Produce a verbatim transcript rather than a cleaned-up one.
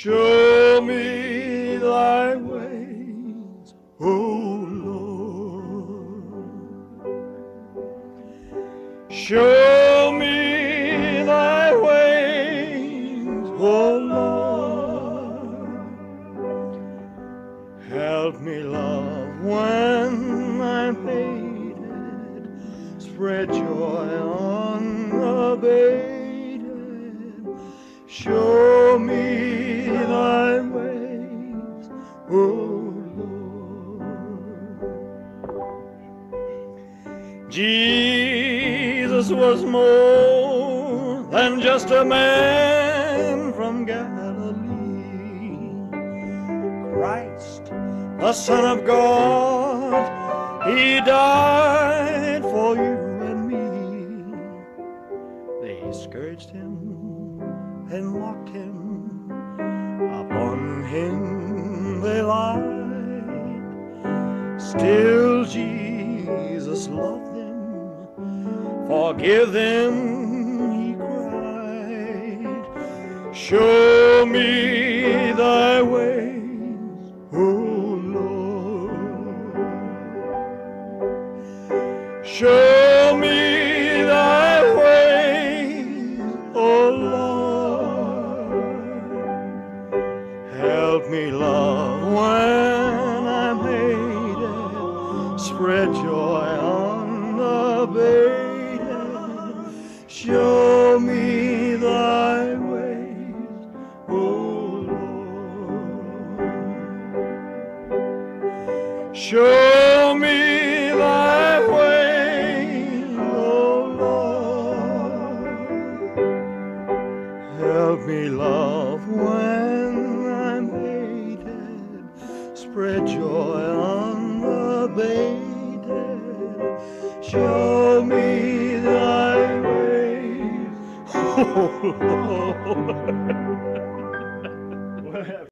Show me thy ways, O Lord. Show me thy ways, O Lord. Help me love when I'm hated, spread joy unabated. Show me thy ways, O Lord. Jesus was more than just a man from Galilee. Christ, the Son of God, he died for you and me. They scourged him and mocked him, upon him they lied. Still Jesus loved them, forgive them, he cried. Show me thy ways, O Lord. Show me thy ways, O Lord. Help me love when I'm hated, spread joy unabated. Show me thy ways, O Lord. Show me thy ways, O Lord. Help me love when I'm hated, spread joy unabated. Show me thy ways, oh Lord.